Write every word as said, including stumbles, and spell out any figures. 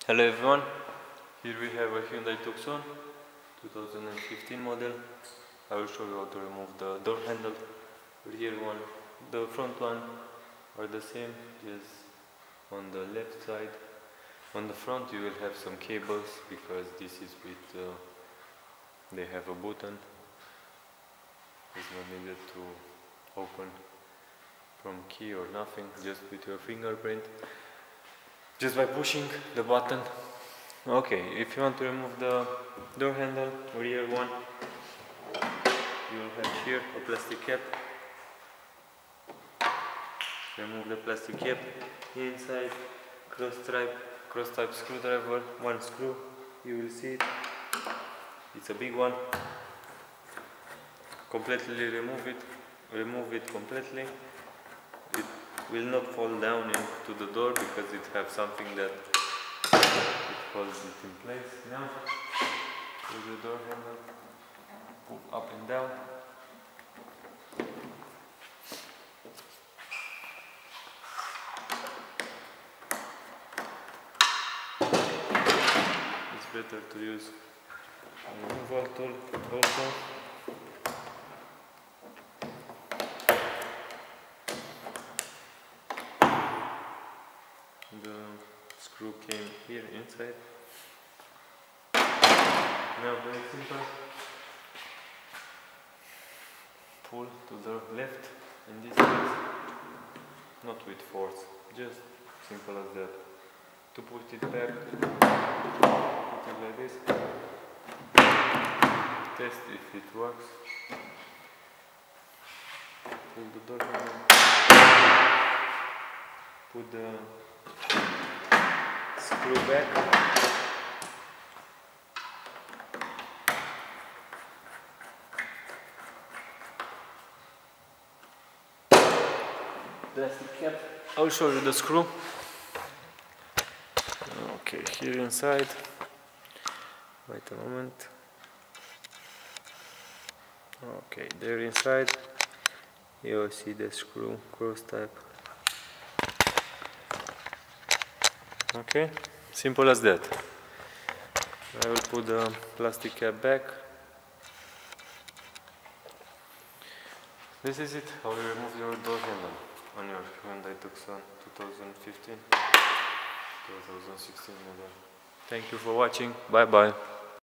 Hello everyone, here we have a Hyundai Tucson twenty fifteen model. I will show you how to remove the door handle, rear one. The front one are the same, just on the left side. On the front you will have some cables because this is with, uh, they have a button. It's not needed to open from key or nothing, just with your fingerprint. Just by pushing the button. Okay, if you want to remove the door handle, rear one, you will have here a plastic cap. Remove the plastic cap. Inside, cross type, cross type screwdriver, one screw. You will see it. It's a big one. Completely remove it. Remove it completely. It will not fall down into the door because it has something that it holds it in place. Now, with the door handle, pull up and down. It's better to use a removal tool also. The screw came here inside. Now very simple. Pull to the left in this case. Not with force, just simple as that. To push it back, put it like this. Test if it works. Pull the door handle. Put the screw back. Plastic cap. I'll show you the screw. Okay, here inside. Wait a moment. Okay, there inside. You will see the screw, cross type. Okay, simple as that. I will put the plastic cap back. This is it, how you remove your door handle on your Hyundai Tucson twenty fifteen twenty sixteen model. Thank you for watching, bye bye.